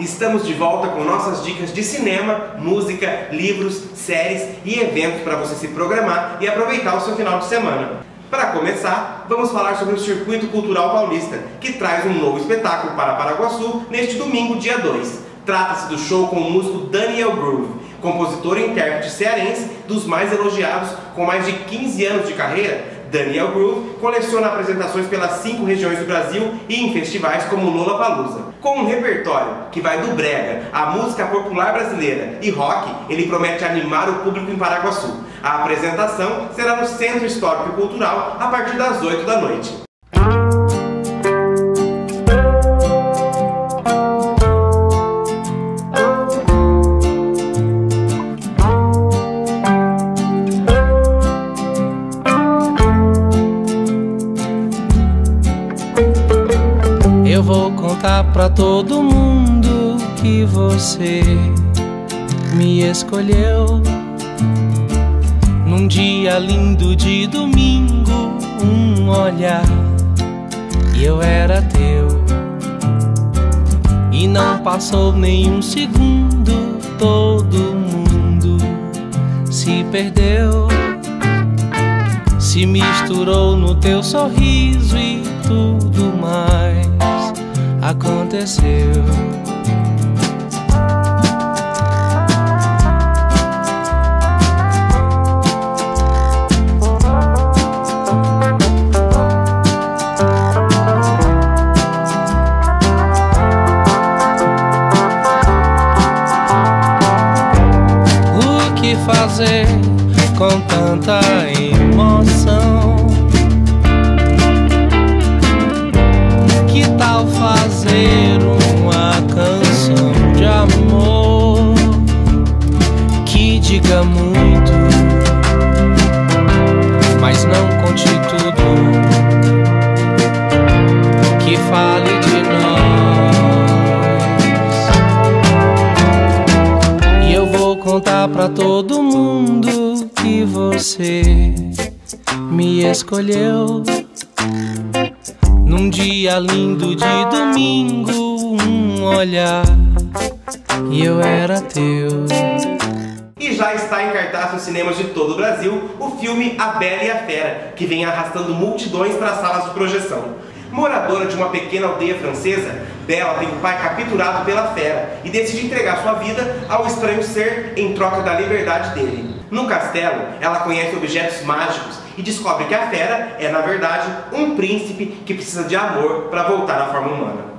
Estamos de volta com nossas dicas de cinema, música, livros, séries e eventos para você se programar e aproveitar o seu final de semana. Para começar, vamos falar sobre o Circuito Cultural Paulista, que traz um novo espetáculo para Paraguaçu neste domingo, dia 2. Trata-se do show com o músico Daniel Groove, compositor e intérprete cearense dos mais elogiados com mais de 15 anos de carreira. Daniel Groove coleciona apresentações pelas 5 regiões do Brasil e em festivais como Lollapalooza. Com um repertório que vai do brega à música popular brasileira e rock, ele promete animar o público em Paraguaçu. A apresentação será no Centro Histórico e Cultural a partir das 8 da noite. Eu vou contar pra todo mundo que você me escolheu. Num dia lindo de domingo, um olhar e eu era teu. E não passou nenhum segundo, todo mundo se perdeu. Se misturou no teu sorriso e tudo mais aconteceu. O que fazer com tanta emoção? Que tal fazer uma canção de amor que diga muito, mas não conte tudo, que fale de nós. E eu vou contar pra todo mundo que você me escolheu. Num dia lindo de domingo, um olhar e eu era teu. E já está em cartaz nos cinemas de todo o Brasil o filme A Bela e a Fera, que vem arrastando multidões para as salas de projeção. Moradora de uma pequena aldeia francesa, Bela tem um pai capturado pela fera e decide entregar sua vida ao estranho ser em troca da liberdade dele. No castelo, ela conhece objetos mágicos e descobre que a fera é, na verdade, um príncipe que precisa de amor para voltar à forma humana.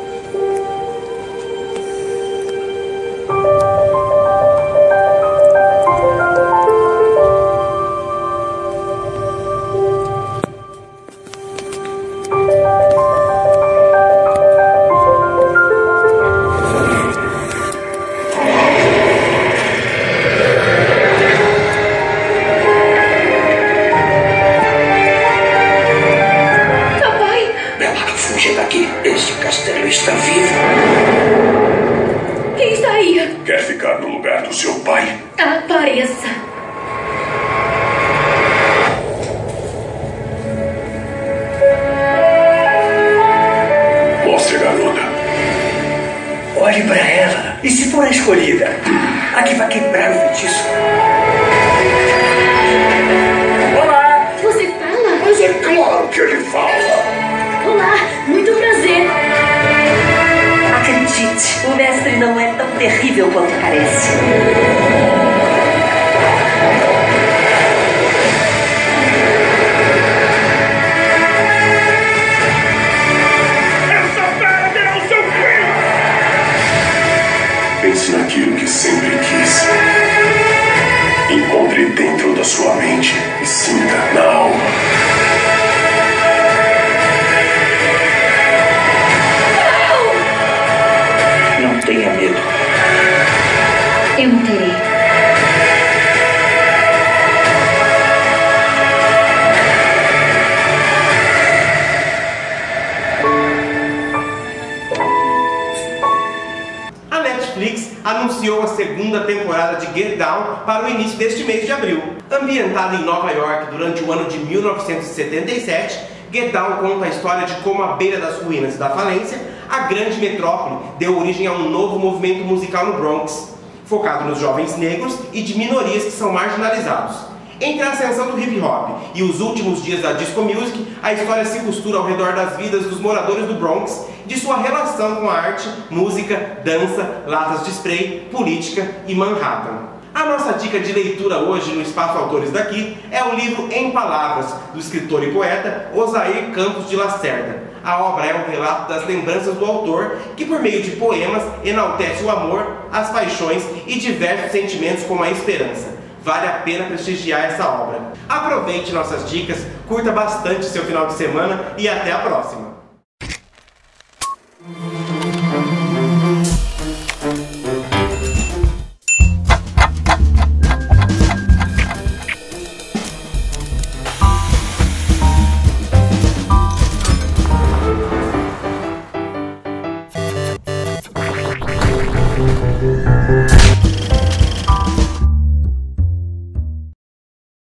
Está vivo. Quem está aí? Quer ficar no lugar do seu pai? Apareça. Mostre a garota. Olhe para ela. E se for a escolhida? A que vai quebrar o feitiço. Olá. Você fala? Mas é claro que ele fala. Olá, muito prazer. Acredite, o mestre não é tão terrível quanto parece. Essa fera terá o seu fim! Pense naquilo que sempre quis. Encontre dentro da sua mente e sinta na alma. Não tenha medo. Eu não terei. A Netflix anunciou a segunda temporada de Get Down para o início deste mês de abril. Ambientada em Nova York durante o ano de 1977, Get Down conta a história de como, à beira das ruínas da falência, a grande metrópole deu origem a um novo movimento musical no Bronx, focado nos jovens negros e de minorias que são marginalizados. Entre a ascensão do hip hop e os últimos dias da disco music, a história se costura ao redor das vidas dos moradores do Bronx, de sua relação com a arte, música, dança, latas de spray, política e Manhattan. A nossa dica de leitura hoje no Espaço Autores daqui é o livro Em Palavras, do escritor e poeta Osair Campos de Lacerda. A obra é um relato das lembranças do autor, que por meio de poemas enaltece o amor, as paixões e diversos sentimentos como a esperança. Vale a pena prestigiar essa obra. Aproveite nossas dicas, curta bastante seu final de semana e até a próxima!